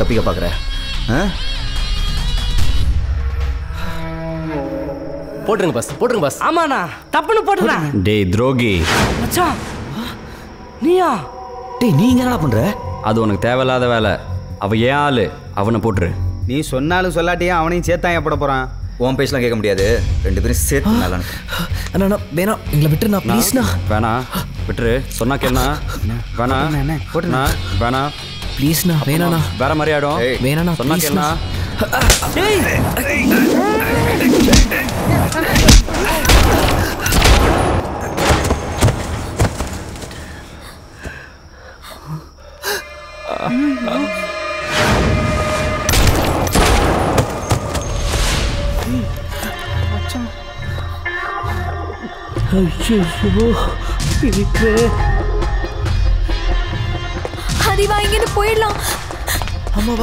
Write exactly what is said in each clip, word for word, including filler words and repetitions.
தப்பிக்க பார்க்குற? போட்டுருங்க பாஸ், போட்டுருங்க பாஸ். ஆமாண்ணா, தப்புன்னு போட்டுறேன். டேய் துரோகி மச்சான், நீயா? டேய் நீ என்னடா பண்ற? அது உனக்கு தேவையில்லாத வேலை. அவ ஏன் ஆளு, அவனை போட்டுரு. நீ சொன்னாலும் சொல்லாட்டியா அவனையும் சேர்த்தாங்க போட போறான். உன் பேசலாம் கேட்க முடியாது, ரெண்டு பேரும் சேர்த்து நல்லா. அண்ணா வேணாம், எங்களை விட்டுருண்ணா ப்ளீஸ்ண்ணா. வேணாம் விட்டுரு, சொன்னா கேளுண்ணா. வேணாம் போட்டுண்ணா, வேணாம் ப்ளீஸ்ண்ணா, வேணாண்ணா. வேற மாதிரி ஆயிடும். வேணாண்ணா, சொன்னா கேளுண்ணா. ஹரிவா, இங்கிருந்து போயிடலாம். அம்மாவா,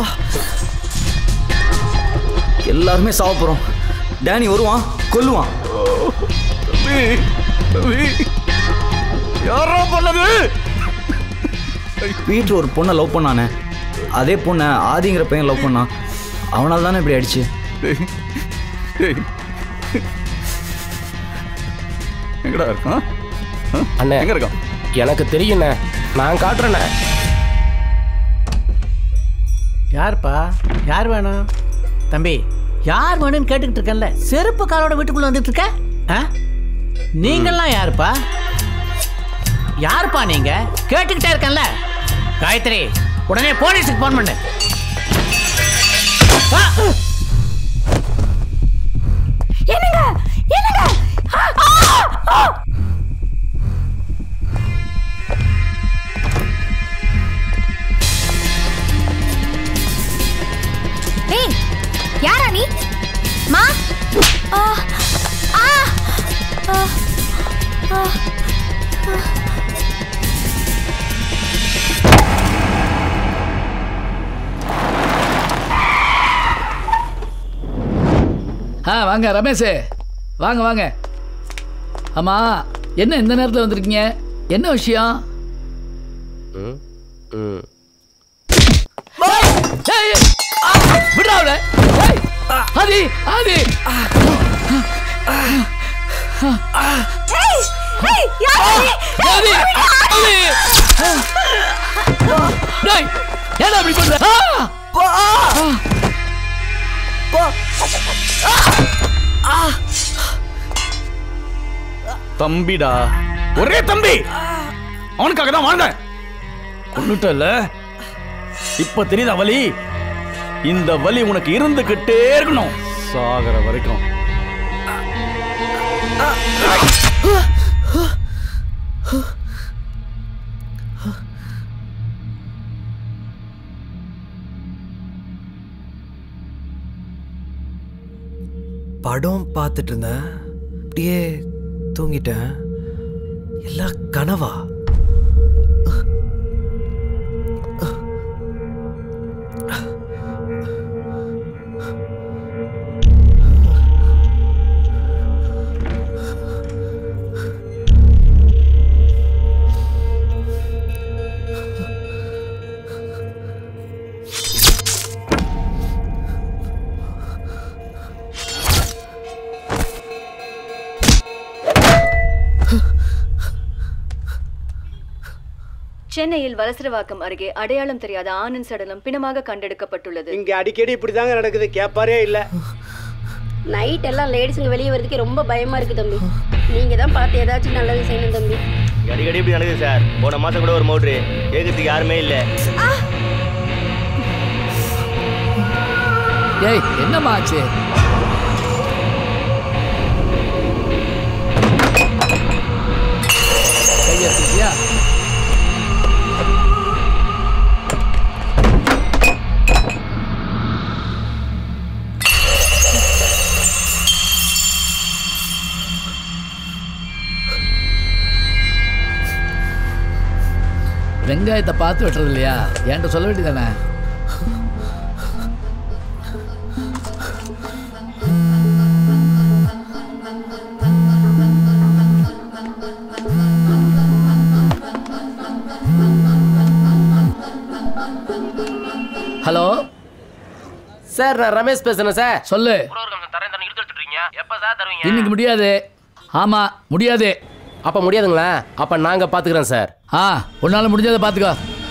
எல்லாருமே சாவ போறோம். டேனி வருவான், கொல்லுவான். யாரோ பண்ணது? வீட்டில் ஒரு பொண்ணை லவ் பண்ணானே, அதே பொண்ணை ஆதிங்கிற பையன் லவ் பண்ணான். அவனால தானே இப்படி ஆயிடுச்சு. எங்கடா இருக்கான்? அண்ணே எங்க இருக்கான்? எனக்கு தெரியுண்ணே, நான் காட்டுறேண்ணே. யாருப்பா? யார் வேணும்? தம்பி, யார் வேணும்னு கேட்டுக்கிட்டு இருக்கேன்ல, செருப்பு காலோட வீட்டுக்குள்ள வந்துட்டு இருக்க. நீங்கள்லாம் யாருப்பா? யாருப்பா நீங்க? கேட்டுக்கிட்டே இருக்கேன்ல. காயத்ரி, உடனே போலீஸுக்கு போன் பண்ணு. என்னங்க என்னங்க? ஏய், யாரா நீ? மா, ஆ ஆ ஆ ஆ. ஆ வாங்க ரமேஷ், வாங்க வாங்க. ஆமாம், என்ன இந்த நேரத்தில் வந்திருக்கீங்க? என்ன விஷயம்? விடாவுல ஆதி ஆதி ஏன்னா அப்படி பண்ற? தம்பிடா, ஒரே தம்பி. அவனுக்காக தான் வாழ்ந்தேன். கொன்னுட்டல, இப்ப தெரியுதா வலி? இந்த வலி உனக்கு இருந்துகிட்டே இருக்கணும் சாகர வரைக்கும். படம் பார்த்துட்டு இருந்தேன், அப்படியே தூங்கிட்டேன். எல்லாம் கனவா? சென்னையில் வலசரவாக்கம் அருகே அடையாளம் தெரியாத ஆணின் சடலம் பிணமாக கண்டெடுக்கப்பட்டுள்ளது. இங்க அடிக்கடி இப்படிதாங்க நடக்குது, கேப்பாரே இல்ல. நைட் எல்லாம் லேடிஸுங்க வெளியே வரதுக்கு ரொம்ப பயமா இருக்கு தம்பி. நீங்க தான் பார்த்து ஏதாச்சும் நல்லது செய்யணும் தம்பி. அடிக்கடி இப்படி நடக்குது சார். போன மாசம் கூட ஒரு மோட்ரு கேட்கறதுக்கு யாருமே இல்ல. ஏய், என்னம்மா ஆச்சு? கையா வெங்காயத்தை பார்த்து வெட்டுறது இல்லையா? என்கிட்ட சொல்ல வேண்டியதானே? ஹலோ சார் நான் ரமேஷ் பேசுறேன் சார். சொல்லு. எப்ப சார் தருவீங்க? இன்னைக்கு முடியாது. ஆமா முடியாது. அப்ப முடியாதுங்களா? அப்ப நாங்க பாத்துக்கிறோம் சார். ஆ உன்னால முடிஞ்சதை பாத்துக்கோ.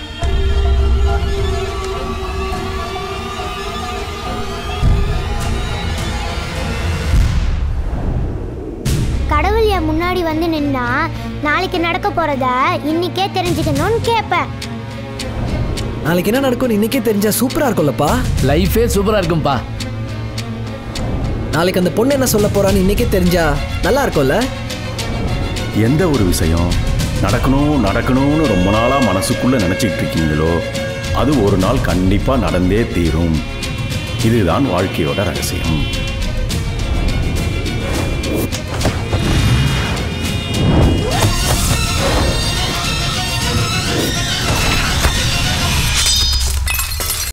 கடவுள் என் முன்னாடி வந்து நின்னா நாளைக்கு நடக்க போறத இன்னைக்கே தெரிஞ்சுக்கணும்னு கேட்பேன். நாளைக்கு என்ன நடக்கும்னு இன்னைக்கே தெரிஞ்சா சூப்பரா இருக்கும்லப்பா. லைஃபே சூப்பரா இருக்கும்பா. நாளைக்கு அந்த பொண்ணு என்ன சொல்ல போறான்னு இன்னைக்கே தெரிஞ்சா நல்லா இருக்கும்ல. எந்த ஒரு விஷயம் நடக்கணும் நடக்கணும்னு ரொம்ப நாளா மனசுக்குள்ள நினைச்சிட்டு இருக்கீங்களோ அது ஒரு நாள் கண்டிப்பா நடந்தே தீரும். இதுதான் வாழ்க்கையோட ரகசியம்.